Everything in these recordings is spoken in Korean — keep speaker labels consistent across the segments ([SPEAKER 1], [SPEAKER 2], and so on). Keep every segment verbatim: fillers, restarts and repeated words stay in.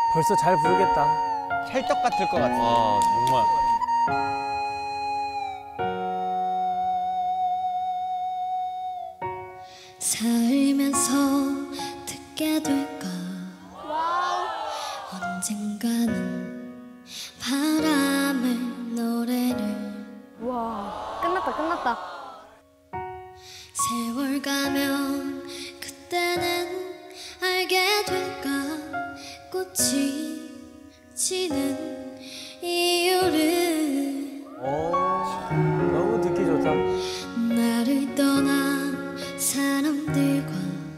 [SPEAKER 1] 벌써 잘 부르겠다.
[SPEAKER 2] 찰떡 같을 것 같아.
[SPEAKER 3] 아, 정말.
[SPEAKER 4] 살면서 듣게 될까. 언젠가는 바람의 노래를.
[SPEAKER 5] 와, 끝났다, 끝났다.
[SPEAKER 4] 세월 가면 그때는 알게 될까. 꽃이 지는 이유를.
[SPEAKER 1] 오, 너무 듣기 좋다.
[SPEAKER 4] 나를 떠난 사람들과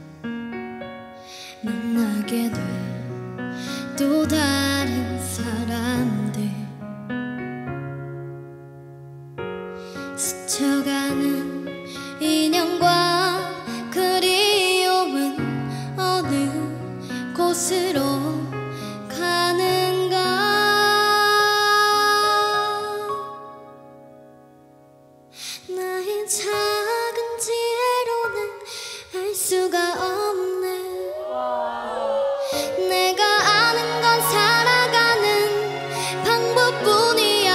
[SPEAKER 4] 만나게 돼. 또 다른 사람들 스쳐가는 인연과 그리움은 어느 곳으로 가는가. 나의 작은 지혜로는 알 수가 없네. 내가 아는 건 살아가는 방법뿐이야.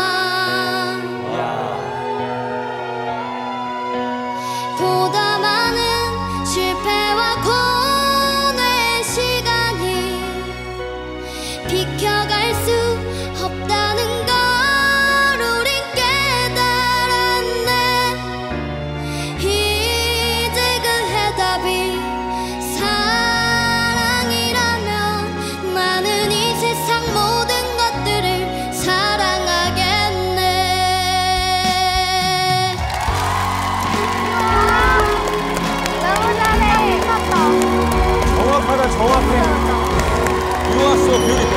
[SPEAKER 4] 보다 많은 실패와 고뇌의 시간이 비켜갈 수 없다는 걸 우린 깨달았네. 이제 그 해답이
[SPEAKER 1] 정확하다, 정확해.
[SPEAKER 3] You are so beautiful.